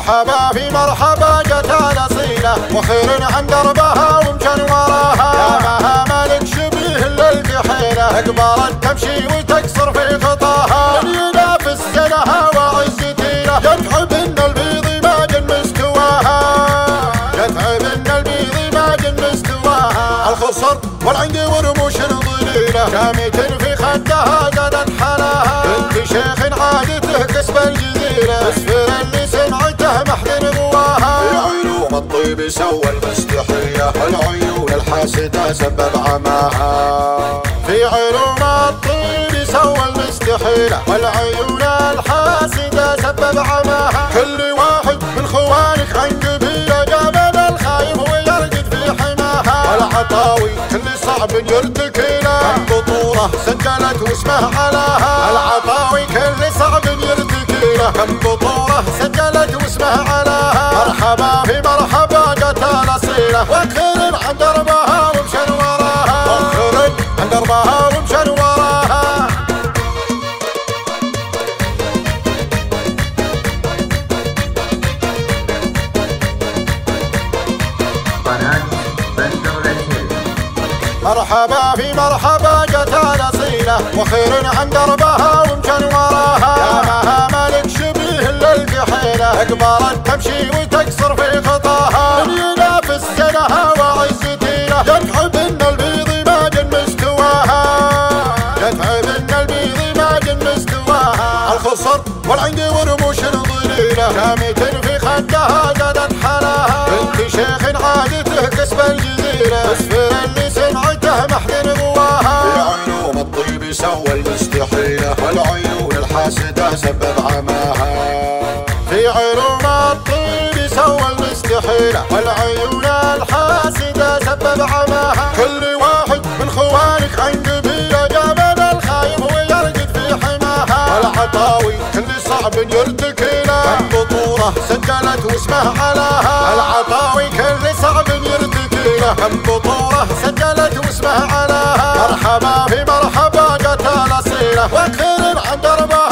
مرحبا في مرحبا جت الأصيلة وخير عن دربها ومكان وراها يا مها مالك شبيه للكحيلة اقبالت تمشي وتكسر في خطاها من ينافس زنها وعز تيله يتعب ان البيض ما جن مستواها يتعب ان البيض ما جن مستواها الخصر والعنق ورموش ضليله شامية في خدها زادت حلاها بنت شيخ عادته كسب الجزيرة اسفر اللي سمعته محضن غواها في علوم الطيب سوى المستحيلة والعيون الحاسدة سبب عماها في علوم الطيب سوى المستحيلة والعيون الحاسدة سبب عماها كل واحد من خوانك عن قبيلة جابن الخايف ويرقد في حماها والعطاوي كل صعب يرتكي له كم بطولة سجلت واسمه علاها العطاوي كل صعب يرتكي له كم بطولة سجلت واسمه علاها مرحبا في مرحبا جت الأصيلة وخير عن دربها ومشن وراها وخير عن دربها ومشن وراها مرحبا في مرحبا جت الأصيلة وخير عن دربها ومكان وراها يا مها مالك شبيه للكحيلة اقبالت تمشي وتكسر في خطاها من ينافس زنها وعز تيله يتعب ان البيض ما جن مستواها يتعب ان البيض ما جن مستواها الخصر والعنق ورموش ضليله شامية في خدها زادت حلاها بنت شيخ عادته كسب الجزيرة اسفر اللي سمعته محضن غواها في علوم الطيب سوى المستحيلة والعيون الحاسدة سبب عماها في علوم الطيب سوى المستحيلة والعيون الحاسدة سبب عماها كل واحد من خوانك عن قبيلة جابن الخايف ويرقد في حماها والعطاوي كل صعب يرتكي له كم بطولة سجلت واسمه علاها العطاوي كل صعب يرتكي له كم بطولة سجلت واسمه علاها مرحبا في مرحبا جت الأصيلة وخير عن دربها